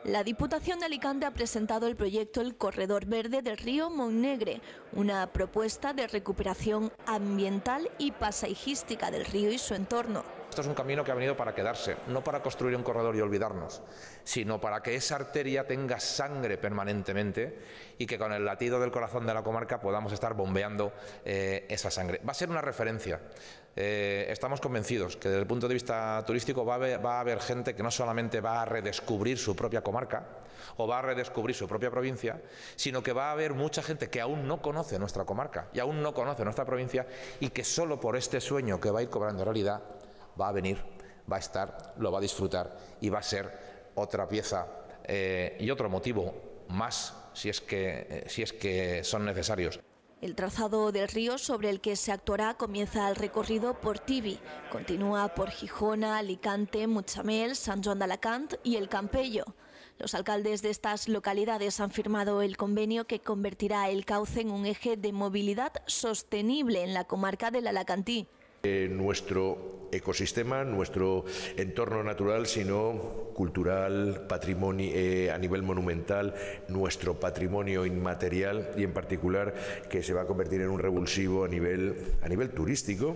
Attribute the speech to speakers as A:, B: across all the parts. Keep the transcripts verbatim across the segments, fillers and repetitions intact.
A: La Diputación de Alicante ha presentado el proyecto El Corredor Verde del río Montnegre, una propuesta de recuperación ambiental y paisajística del río y su entorno.
B: Esto es un camino que ha venido para quedarse, no para construir un corredor y olvidarnos, sino para que esa arteria tenga sangre permanentemente y que con el latido del corazón de la comarca podamos estar bombeando eh, esa sangre. Va a ser una referencia. Eh, estamos convencidos que desde el punto de vista turístico va a, haber, va a haber gente que no solamente va a redescubrir su propia comarca o va a redescubrir su propia provincia, sino que va a haber mucha gente que aún no conoce nuestra comarca y aún no conoce nuestra provincia y que solo por este sueño que va a ir cobrando realidad va a venir, va a estar, lo va a disfrutar y va a ser otra pieza eh, y otro motivo más si es que, eh, si es que son necesarios.
A: El trazado del río sobre el que se actuará comienza el recorrido por Tibi, continúa por Gijona, Alicante, Mutxamel, Sant Joan d'Alacant y El Campello. Los alcaldes de estas localidades han firmado el convenio que convertirá el cauce en un eje de movilidad sostenible en la comarca del Alacantí.
C: Eh, nuestro ecosistema, nuestro entorno natural, sino cultural, patrimonio eh, a nivel monumental, nuestro patrimonio inmaterial y en particular que se va a convertir en un revulsivo a nivel, a nivel turístico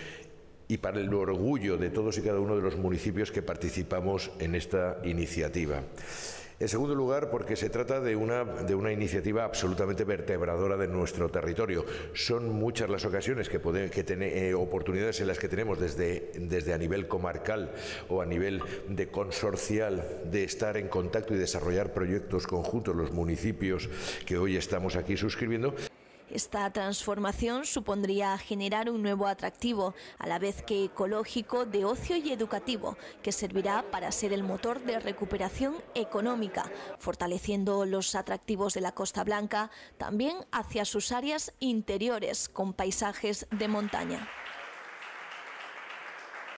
C: y para el orgullo de todos y cada uno de los municipios que participamos en esta iniciativa. En segundo lugar, porque se trata de una, de una iniciativa absolutamente vertebradora de nuestro territorio. Son muchas las ocasiones que podemos, que ten, eh, oportunidades en las que tenemos desde, desde a nivel comarcal o a nivel de consorcial de estar en contacto y desarrollar proyectos conjuntos los municipios que hoy estamos aquí suscribiendo.
A: Esta transformación supondría generar un nuevo atractivo, a la vez que ecológico, de ocio y educativo, que servirá para ser el motor de recuperación económica, fortaleciendo los atractivos de la Costa Blanca, también hacia sus áreas interiores, con paisajes de montaña.